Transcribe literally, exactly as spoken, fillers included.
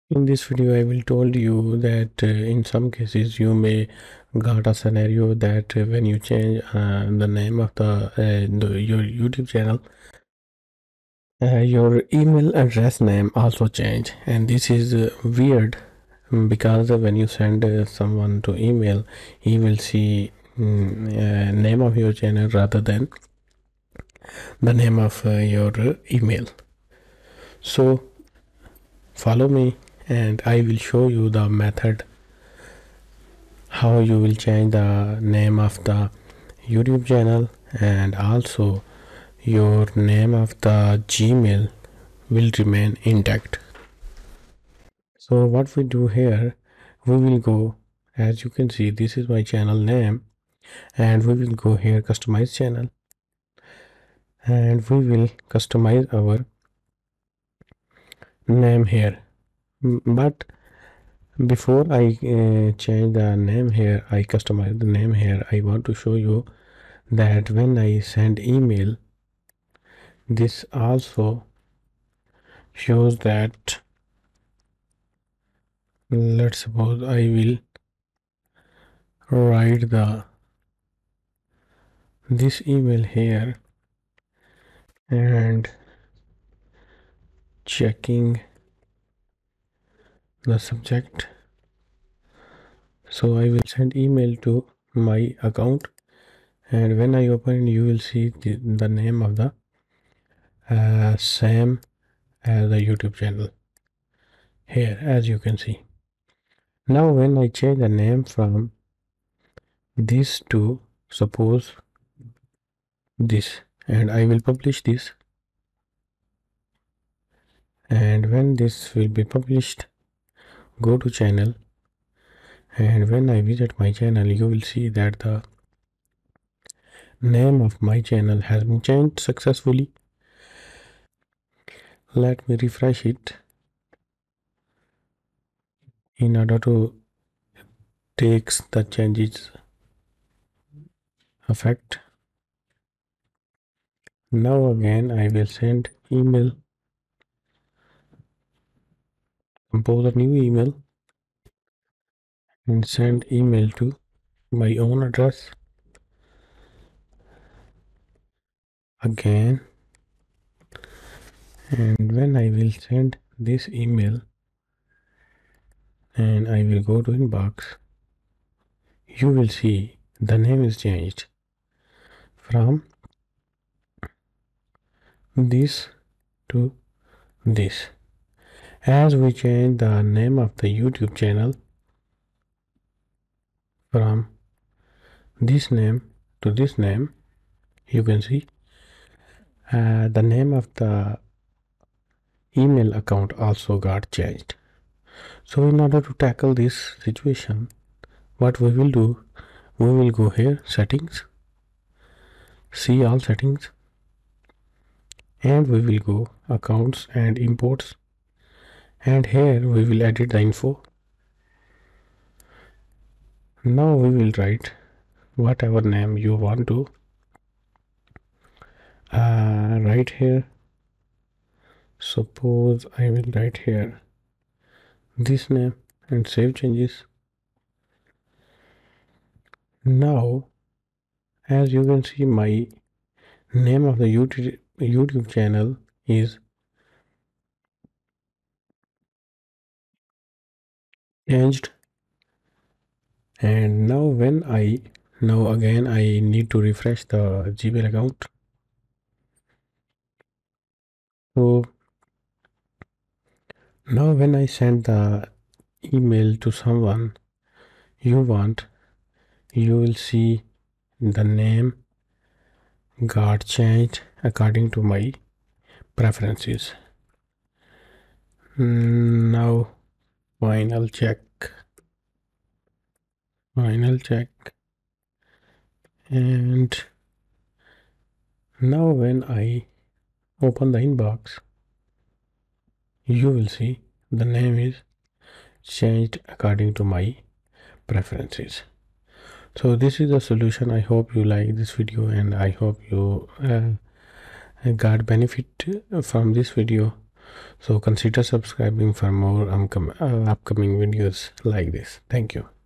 In this video, I will told you that uh, in some cases you may got a scenario that uh, when you change uh, the name of the, uh, the your YouTube channel, uh, your email address name also change, and this is uh, weird um, because when you send uh, someone to email, he will see um, uh, name of your channel rather than the name of uh, your uh, email. So follow me, and I will show you the method how you will change the name of the YouTube channel, and also your name of the Gmail will remain intact. So what we do here, we will go, as you can see, this is my channel name, and we will go here customize channel, and we will customize our name here. But before I uh, change the name here, I customize the name here, I want to show you that when I send email, this also shows that, let's suppose I will write the this email here and checking the subject. So I will send email to my account, and when I open you will see the, the name of the uh, same as the YouTube channel here, as you can see. Now when I change the name from this to suppose this, and I will publish this, and when this will be published, go to channel, and when I visit my channel you will see that the name of my channel has been changed successfully. Let me refresh it in order to take the changes effect. Now again I will send email, compose a new email and send email to my own address again, and when I will send this email and I will go to inbox, you will see the name is changed from this to this. As we change the name of the YouTube channel from this name to this name, you can see uh, the name of the email account also got changed. So in order to tackle this situation, what we will do, we will go here settings, see all settings, and we will go accounts and imports, and here we will edit the info. Now we will write whatever name you want to uh, write here. Suppose I will write here this name and save changes. Now as you can see, my name of the YouTube YouTube channel is changed, and now when I now again I need to refresh the Gmail account. So now when I send the email to someone you want, you will see the name got changed according to my preferences. Now final check, final check, and now when I open the inbox, you will see the name is changed according to my preferences. So this is the solution. I hope you like this video, and I hope you uh, got benefit from this video. So consider subscribing for more um, uh, upcoming videos like this. Thank you.